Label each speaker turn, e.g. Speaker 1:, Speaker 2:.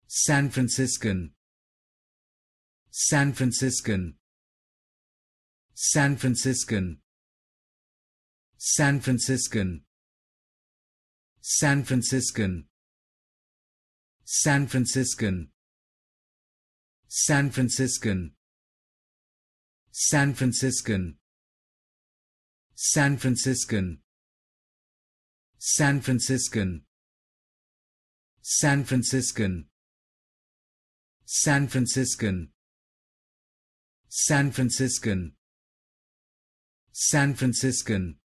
Speaker 1: San Franciscan, San Franciscan, San Franciscan, San Franciscan, San Franciscan, San Franciscan, San Franciscan, San Franciscan, San Franciscan, San Franciscan, San Franciscan, San Franciscan, San Franciscan, San Franciscan,